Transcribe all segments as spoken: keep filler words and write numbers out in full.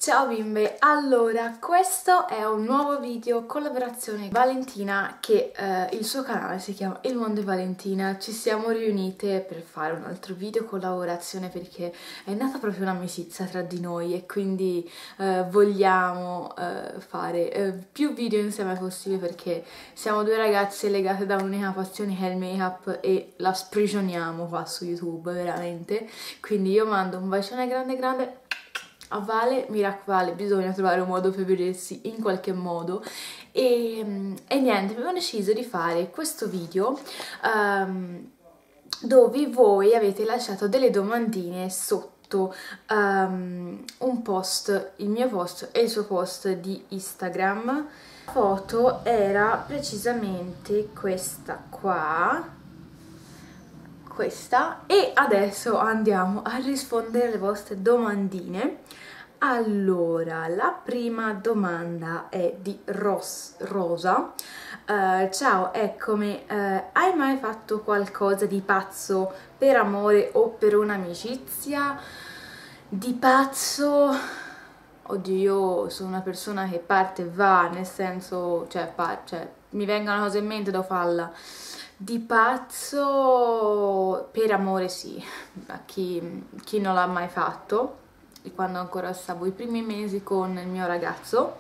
Ciao bimbe, allora questo è un nuovo video collaborazione Valentina che eh, il suo canale si chiama Il Mondo di Valentina. Ci siamo riunite per fare un altro video collaborazione perché è nata proprio un'amicizia tra di noi e quindi eh, vogliamo eh, fare eh, più video insieme possibile perché siamo due ragazze legate da un'unica passione che è il make-up e la sprigioniamo qua su YouTube veramente. Quindi io mando un bacione grande grande a Vale, mi raccomando, bisogna trovare un modo per vedersi in qualche modo e, e niente, abbiamo deciso di fare questo video um, dove voi avete lasciato delle domandine sotto um, un post, il mio post e il suo post di Instagram. La foto era precisamente questa qua, questa, e adesso andiamo a rispondere alle vostre domandine. Allora, la prima domanda è di Ros Rosa. Uh, ciao, eccomi, uh, hai mai fatto qualcosa di pazzo per amore o per un'amicizia? Di pazzo? Oddio, io sono una persona che parte e va, nel senso, cioè, cioè mi vengono cose in mente, devo farla. Di pazzo per amore sì, a chi, chi non l'ha mai fatto, e quando ancora stavo i primi mesi con il mio ragazzo,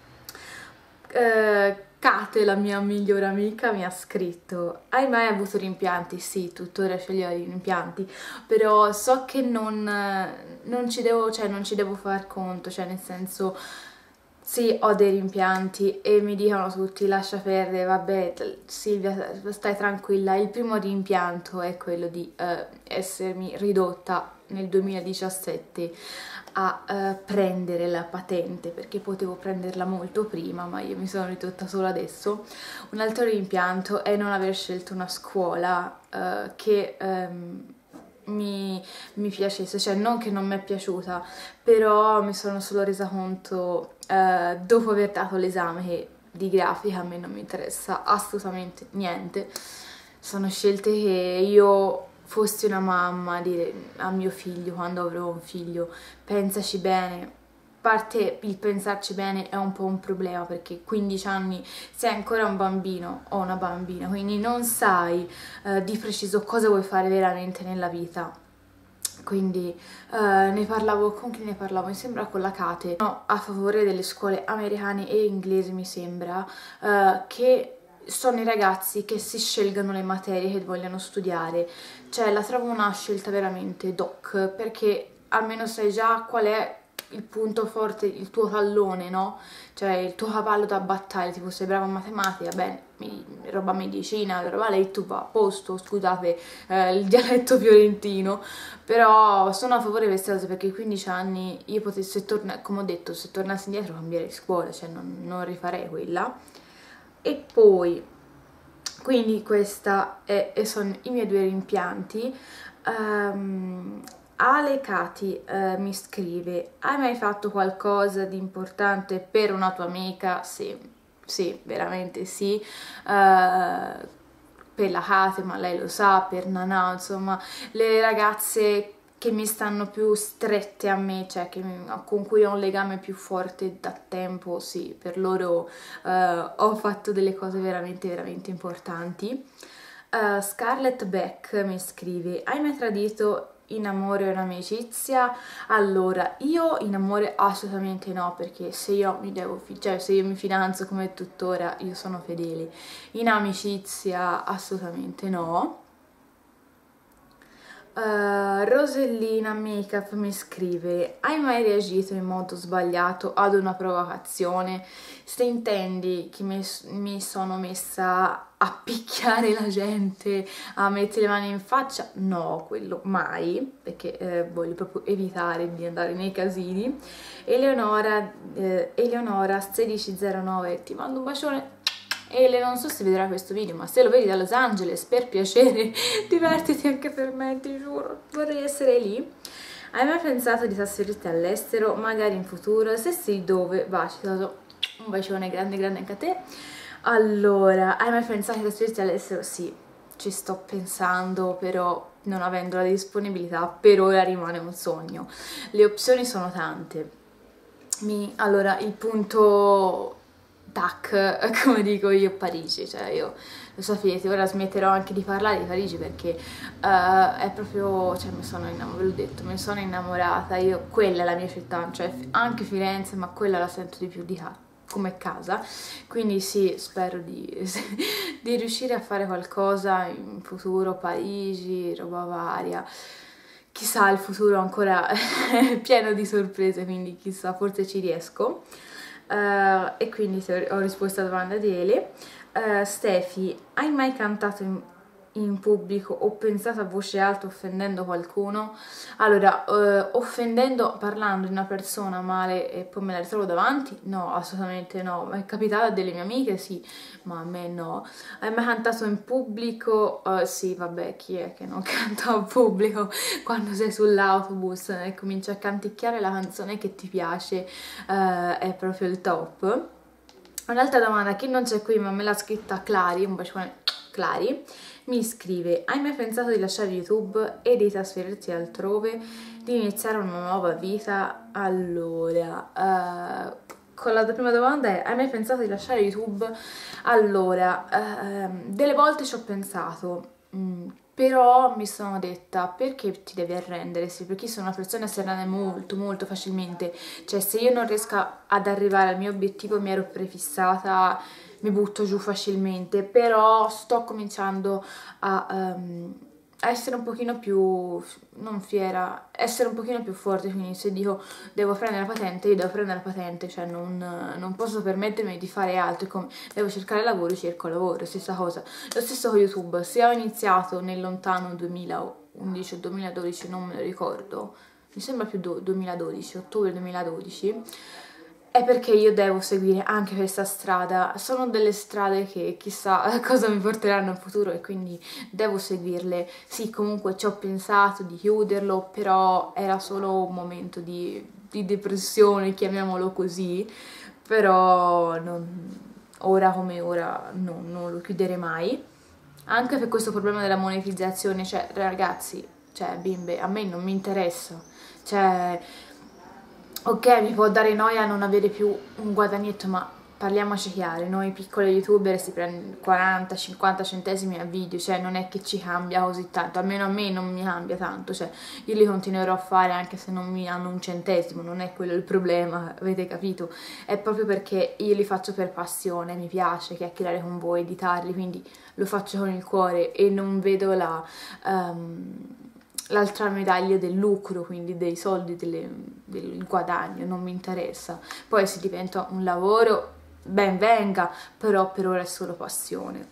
eh, Kate, la mia migliore amica, mi ha scritto: hai mai avuto rimpianti? Sì, tuttora ce li ho i rimpianti, però so che non, non ci devo, cioè non ci devo far conto, cioè nel senso sì, ho dei rimpianti e mi dicono tutti lascia perdere, vabbè Silvia stai tranquilla. Il primo rimpianto è quello di uh, essermi ridotta nel duemiladiciassette a uh, prendere la patente, perché potevo prenderla molto prima ma io mi sono ridotta solo adesso. Un altro rimpianto è non aver scelto una scuola uh, che um, Mi, mi piacesse, cioè non che non mi è piaciuta, però mi sono solo resa conto eh, dopo aver dato l'esame che di grafica a me non mi interessa assolutamente niente. Sono scelte che io fossi una mamma, dire a mio figlio quando avrò un figlio pensaci bene. A parte il pensarci bene è un po' un problema perché quindici anni sei ancora un bambino o una bambina, quindi non sai uh, di preciso cosa vuoi fare veramente nella vita. Quindi uh, ne parlavo, con chi ne parlavo? Mi sembra con la Kate, no, a favore delle scuole americane e inglesi, mi sembra, uh, che sono i ragazzi che si scelgano le materie che vogliono studiare. Cioè la trovo una scelta veramente doc, perché almeno sai già qual è il punto forte, il tuo tallone, no? Cioè il tuo cavallo da battaglia, tipo sei bravo in matematica, bene, roba medicina, roba lei tu va a posto, scusate eh, il dialetto fiorentino, però sono a favore di queste cose perché quindici anni io potessi tornare, come ho detto, se tornassi indietro cambiare scuola, cioè non, non rifarei quella. E poi, quindi questa è, e sono i miei due rimpianti. Um, Ale Cati eh, mi scrive: hai mai fatto qualcosa di importante per una tua amica? Sì, sì, veramente sì. Uh, per la Kate, ma lei lo sa, per Nana, insomma, le ragazze che mi stanno più strette a me, cioè che mi, con cui ho un legame più forte da tempo, sì, per loro uh, ho fatto delle cose veramente, veramente importanti. Uh, Scarlett Beck mi scrive: hai mai tradito in amore o in amicizia? Allora, io in amore assolutamente no, perché se io mi devo, cioè se io mi fidanzo come tuttora io sono fedele. In amicizia assolutamente no. Uh, Rosellina Makeup mi scrive: hai mai reagito in modo sbagliato ad una provocazione? Se intendi che mi, mi sono messa a picchiare la gente, a mettere le mani in faccia, no, quello mai, perché eh, voglio proprio evitare di andare nei casini. Eleonora, eh, Eleonora sedici zero nove, ti mando un bacione. Ele, non so se vedrà questo video, ma se lo vedi da Los Angeles, per piacere, divertiti anche per me, ti giuro, vorrei essere lì. Hai mai pensato di trasferirti all'estero, magari in futuro? Se sì, dove? Va, ci do un bacione grande grande anche a te. Allora, hai mai pensato di trasferirti all'estero? Sì, ci sto pensando, però non avendo la disponibilità, per ora rimane un sogno. Le opzioni sono tante. mi, allora, il punto tac, come dico io, Parigi, cioè io lo sapete, ora smetterò anche di parlare di Parigi perché uh, è proprio, cioè mi sono innamorata, ve l'ho detto, mi sono innamorata, io, quella è la mia città, cioè anche Firenze, ma quella la sento di più di casa, come casa, quindi sì, spero di, di riuscire a fare qualcosa in futuro, Parigi, roba varia. Chissà, il futuro ancora è pieno di sorprese, quindi chissà, forse ci riesco. Uh, e quindi ho risposto alla domanda di Ele. Uh, Stefi, hai mai cantato in, in pubblico o pensato a voce alta offendendo qualcuno? Allora, uh, offendendo, parlando di una persona male e poi me la ritrovo davanti? No, assolutamente no. È capitato a delle mie amiche, sì, ma a me no. Hai mai cantato in pubblico? Uh, sì, vabbè, chi è che non canta in pubblico quando sei sull'autobus e cominci a canticchiare la canzone che ti piace? Uh, è proprio il top. Un'altra domanda, chi non c'è qui ma me l'ha scritta Clari, un bacione Clari, mi scrive: hai mai pensato di lasciare YouTube e di trasferirti altrove, di iniziare una nuova vita? Allora, uh, con la prima domanda è: hai mai pensato di lasciare YouTube? Allora, uh, delle volte ci ho pensato, mm, però mi sono detta: perché ti devi arrendere? Sì, perché sono una persona che si arrende molto molto facilmente, cioè se io non riesco ad arrivare al mio obiettivo, mi ero prefissata, mi butto giù facilmente, però sto cominciando a, um, a essere un pochino più, non fiera, essere un pochino più forte, quindi se dico devo prendere la patente, io devo prendere la patente, cioè non, non posso permettermi di fare altro, come devo cercare lavoro, cerco lavoro, stessa cosa. Lo stesso con YouTube, se ho iniziato nel lontano duemilaundici o duemiladodici, non me lo ricordo, mi sembra più duemiladodici, ottobre duemiladodici, è perché io devo seguire anche questa strada. Sono delle strade che chissà cosa mi porteranno in futuro e quindi devo seguirle. Sì, comunque ci ho pensato di chiuderlo, però era solo un momento di, di depressione, chiamiamolo così, però non, ora come ora no, non lo chiuderei mai. Anche per questo problema della monetizzazione, cioè ragazzi, cioè bimbe, a me non mi interessa, cioè ok, mi può dare noia non avere più un guadagnetto, ma parliamoci chiaro, noi piccoli youtuber si prendono quaranta cinquanta centesimi a video, cioè non è che ci cambia così tanto, almeno a me non mi cambia tanto, cioè io li continuerò a fare anche se non mi danno un centesimo, non è quello il problema, avete capito? È proprio perché io li faccio per passione, mi piace chiacchierare con voi, editarli, quindi lo faccio con il cuore e non vedo la... Um, l'altra medaglia del lucro, quindi dei soldi, delle, del guadagno, non mi interessa. Poi se diventa un lavoro, ben venga, però per ora è solo passione.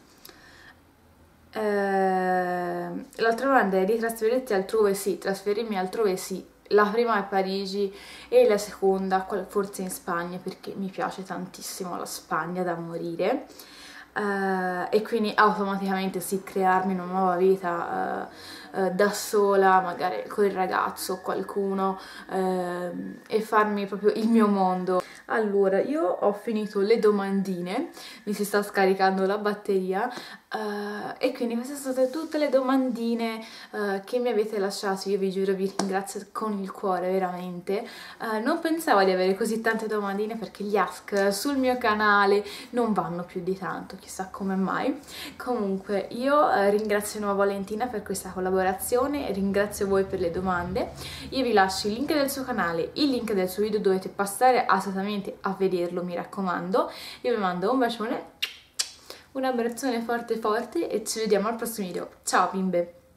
Eh, l'altra domanda è: di trasferirti altrove? Sì, trasferirmi altrove sì. La prima è Parigi e la seconda forse in Spagna, perché mi piace tantissimo la Spagna da morire. Uh, e quindi automaticamente sì, crearmi una nuova vita uh, uh, da sola, magari con il ragazzo o qualcuno, uh, e farmi proprio il mio mondo. Allora, io ho finito le domandine, mi si sta scaricando la batteria, uh, e quindi queste sono state tutte le domandine uh, che mi avete lasciato. Io vi giuro, vi ringrazio con il cuore, veramente. Uh, non pensavo di avere così tante domandine perché gli ask sul mio canale non vanno più di tanto, chissà come mai. Comunque io eh, ringrazio nuova Valentina per questa collaborazione, ringrazio voi per le domande. Io vi lascio il link del suo canale, il link del suo video, dovete passare assolutamente a vederlo, mi raccomando. Io vi mando un bacione, un abbraccione forte forte e ci vediamo al prossimo video. Ciao bimbe!